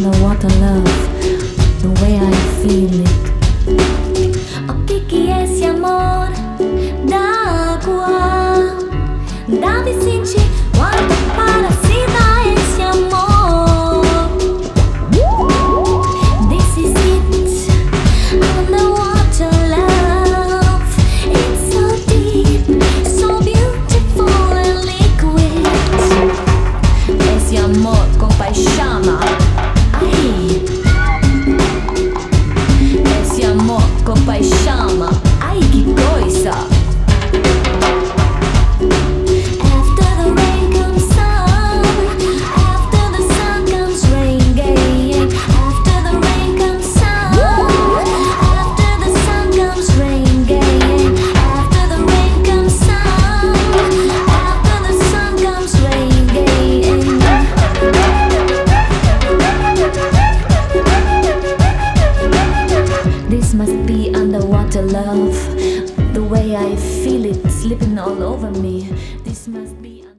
underwater love, the way I feel it. O que é esse amor da água? Dá-me sentir quanto parecida esse amor. This is it, underwater love. It's so deep, so beautiful and liquid. Esse amor com paixão. Ai, esse amor com paixão. Ai, que coisa. This must be underwater love, the way I feel it slipping all over me. This must be